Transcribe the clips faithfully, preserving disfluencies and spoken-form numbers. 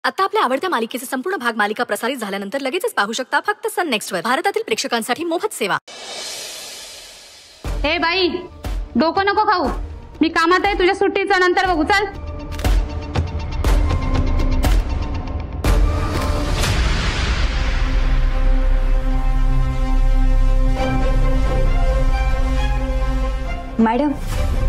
आता आपल्या आवडत्या मालिकेचे संपूर्ण भाग मालिका प्रसारित झाल्यानंतर लगेचच पाहू शकता फक्त सन नेक्स्ट वर. भारतातील प्रेक्षकांसाठी मोफत सेवा. हे बाई, डोकं नको खाऊ. मी कामात आहे. तुझ्या सुट्टीचा नंतर बघू. चल. मॅडम,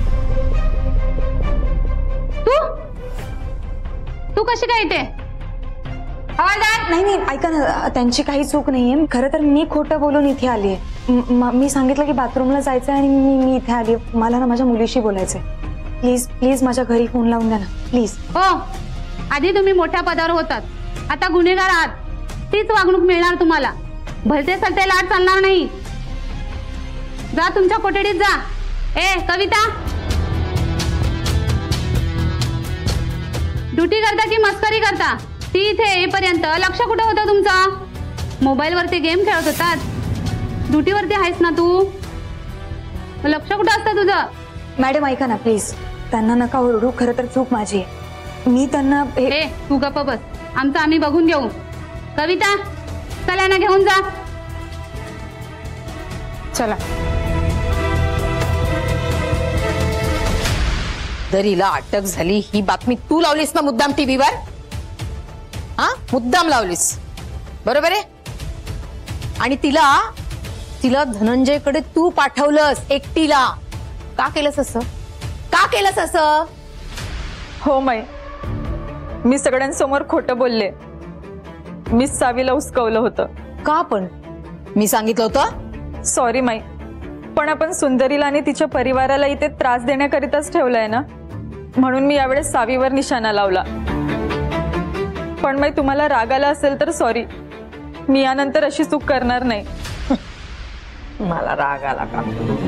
तू तू कशी काय इथे? हवालदार. नाही नाही, ऐका ना, त्यांची काही चूक नाहीये. खरं तर मी खोटं बोलून इथे आली. मी सांगितलं की बाथरूमला जायचं आणि मी मी इथे आली. मला ना माझ्या मुलीशी बोलायचंय. प्लीज प्लीज माझ्या घरी फोन लावून द्या ना प्लीज. हो, आधी तुम्ही मोठ्या पदावर होतात, आता गुन्हेगार आहात. तीच वागणूक मिळणार तुम्हाला. भलते सलते लाट चालणार नाही. जा तुमच्या कोठडीत जा. ए कविता, ड्युटी करता की मस्करी करता? ती इथे येईपर्यंत लक्ष कुठे होतं तुमचं? मोबाईल वरती गेम खेळत होतात. ड्युटीवरती आहेस ना तू? लक्ष कुठं असतं तुझं? मॅडम ऐका ना प्लीज, त्यांना नका ओरडू. खरं तर चूक माझी आहे. मी त्यांना. ए तू गप्प बस, आमचं आम्ही बघून घेऊ. कविता, चला ना, घेऊन जा. चला. दरीला अटक झाली ही बातमी तू लावलीस ना मुद्दाम टीव्हीवर? हा, मुद्दाम लावलीस, बरोबर आहे. आणि तिला तिला धनंजयकडे तू पाठवलंस एकटीला. का केलंस असं? का केलंस असं? हो माई, मी सगळ्यांसमोर खोटं बोलले. मी सावीला उचकवलं होतं. का पण? मी सांगितलं होतं. सॉरी माई, पण आपण सुंदरीला आणि तिच्या परिवाराला इथे त्रास देण्याकरिताच ठेवलंय ना, म्हणून मी यावेळेस सावीवर निशाणा लावला. पण माई, तुम्हाला राग आला असेल तर सॉरी. मी यानंतर अशी चूक करणार नाही. मला राग आला का?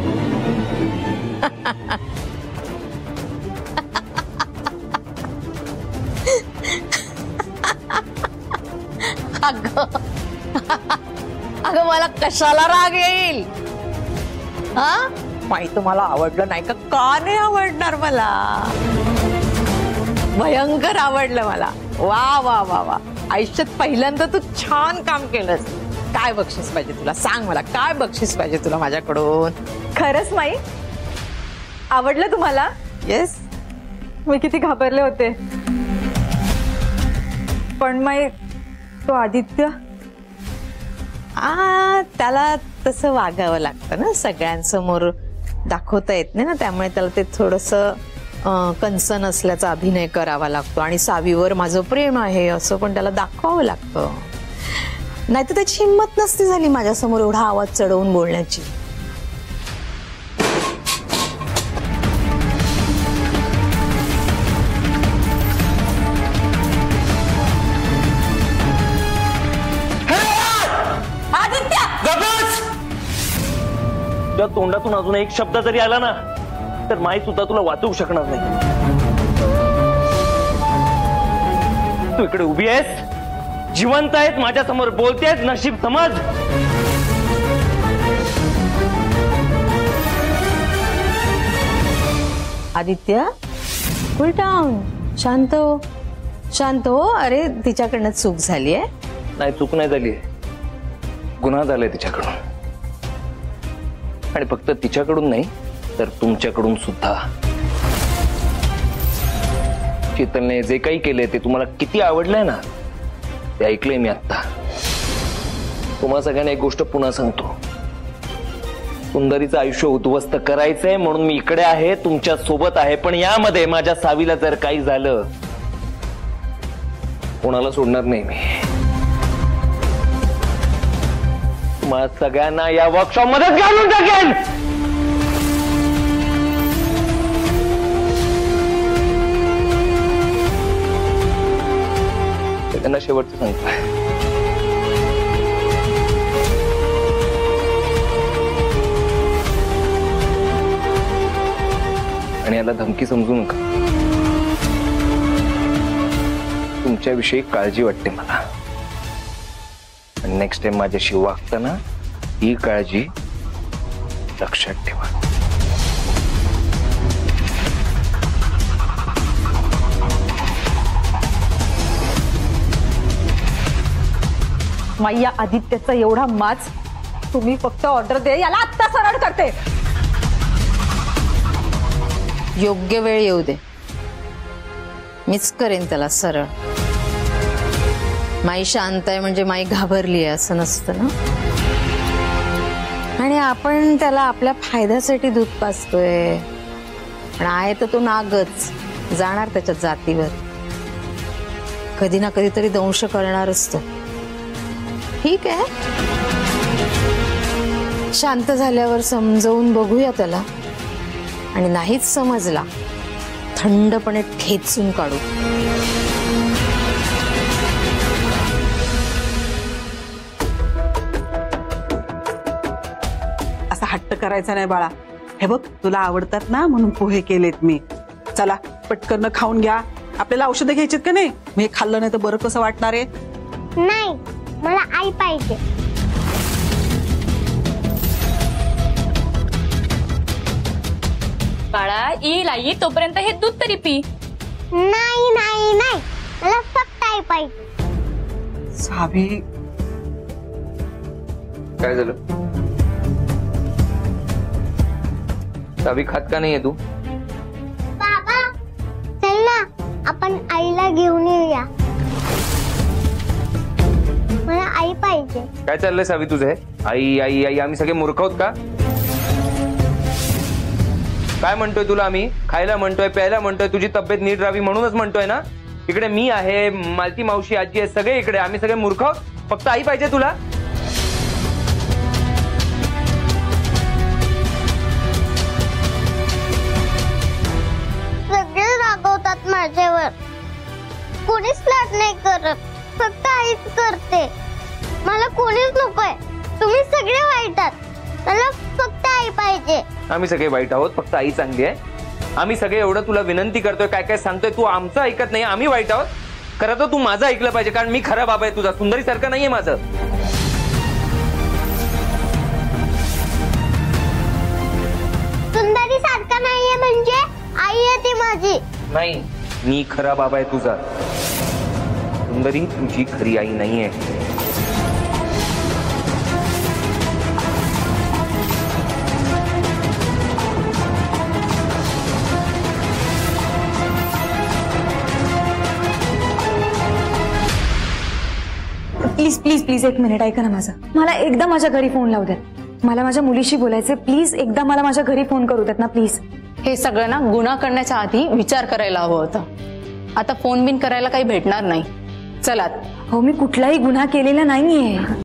अगं अगं मला कशाला राग येईल? हा, माहित मला आवडलं नाही का? का नाही आवडणार? मला भयंकर आवडलं. मला वा वा वा वा. आयुष्यात पहिल्यांदा तू छान काम केलंस. काय बक्षीस पाहिजे तुला? सांग मला, काय बक्षीस पाहिजे तुला माझ्याकडून? खरंच माई, आवडलं तुम्हाला? येस. मी किती घाबरले होते. पण माई, तो आदित्य, आ त्याला तसं वागावं लागतं ना, सगळ्यांसमोर दाखवता येत नाही ना, त्यामुळे त्याला ते थोडंसं कन्सर्न असल्याचा अभिनय करावा लागतो. आणि सावीवर माझं प्रेम आहे असं पण त्याला दाखवावं लागतं. नाही तर त्याची हिंमत नसती झाली माझ्यासमोर एवढा आवाज चढवून बोलण्याची. तुझ्या तोंडातून अजून एक शब्द जरी आला ना तर माई सुद्धा तुला वाचवू शकणार नाही. तू इकडे उभी आहेस, जिवंत आहेस, माझ्या समोर बोलतेस. नशीब समज. आदित्य, कूल डाऊन, शांत हो, शांत हो. अरे तिच्याकडनं चूक झाली आहे. नाही, चूक नाही झाली, गुन्हा झालाय तिच्याकडून. आणि फक्त तिच्याकडून नाही तर तुमच्याकडून सुद्धा. शीतलने जे काही केले ते तुम्हाला किती आवडलंय ना, ते ऐकलंय मी आता. तुम्हाला सगळ्यांना एक गोष्ट पुन्हा सांगतो. सुंदरीचं आयुष्य उद्ध्वस्त करायचंय म्हणून मी इकडे आहे, तुमच्या सोबत आहे. पण यामध्ये माझ्या सावीला जर काही झालं, कोणाला सोडणार नाही मी. तुम्हाला सगळ्यांना या वर्कशॉप मध्ये घालून टाकेन. त्यांना शेवटचं सांगतोय, आणि याला धमकी समजू नका. तुमच्याविषयी काळजी वाटते मला. नेक्स्ट टाइम माझ्याशी वागताना ही काळजी लक्षात ठेवा. माई या आदित्यचा एवढा माज, तुम्ही फक्त ऑर्डर दे, याला आत्ता सरळ करते. योग्य वेळ येऊ दे, मीच करेन त्याला सरळ. माई शांत आहे म्हणजे माई घाबरली आहे असं नसतं ना. आणि आपण त्याला आपल्या फायद्यासाठी दूध पाजतोय, पण आहे तर तो नागच, जाणार त्याच्या जातीवर, कधी ना कधीतरी दंश करणार असतो. ठीक आहे, शांत झाल्यावर समजवून बघूया त्याला, आणि नाहीच समजला थंडपणे ठेचून काढू. असा हट्ट करायचा नाही बाळा. हे बघ, तुला आवडतात ना म्हणून पोहे केलेत मी. चला पटकन खाऊन घ्या. आपल्याला औषधं घ्यायचीत का नाही? मी खाल्लं नाही तर बरं कसं वाटणार आहे? नाही, मला आई पाहिजे. बाळा येईल आई, तोपर्यंत हे दूध तरी पी. नाही नाही नाही, मला फक्त आई पाहिजे. सावी, काय झालं? सावी खात का नाहीये तू? बाबा चल ना, आपण आईला घेऊन येऊया. मला आई पाहिजे. काय चाललंय सावी तुझं हे? आई आई आई, आम्ही सगळे मूर्ख आहोत का? काय म्हणतोय तुला आम्ही? खायला म्हणतोय, प्यायला म्हणतोय, तुझी तब्येत नीट राहावी म्हणूनच म्हणतोय ना. इकडे मी आहे, मालती मावशी, आजी आहे, सगळे इकडे. आम्ही सगळे मूर्ख आहोत? फक्त आई पाहिजे तुला? सगळे रागवतात माझ्यावर, कोणीच लाड नाही करत, फक्त आईच करते. मला कोणीच नकोय, तुम्ही सगळे वाईट आहात, मला फक्त आई पाहिजे. आम्ही सगळे वाईट आहोत, फक्त आई चांगली आहे. आम्ही सगळे एवढं तुला विनंती करतोय, काय काय सांगतोय, तू आमचं ऐकत नाही. आम्ही वाईट आहोत? खरं तर तू माझं ऐकलं पाहिजे, कारण मी खरा बाबा आहे तुझा, सुंदरी सारखं नाहीये माझं. सुंदरी सारखा नाहीये म्हणजे? आई आहे ती माझी. नाही, मी खरा बाबा आहे तुझा. सुंदरी तुझी खरी आई नाहीये. प्लीज प्लीज प्लीज एक मिनिट ऐका ना माझं. मला एकदा माझ्या घरी फोन लावू द्या. मला माझ्या मुलीशी बोलायचं. प्लीज एकदा मला माझ्या घरी फोन करू देत ना प्लीज. हे सगळं ना गुन्हा करण्याच्या आधी विचार करायला हवं होतं. आता फोन बिन करायला काही भेटणार नाही. चला. हो, मी कुठलाही गुन्हा केलेला नाहीये.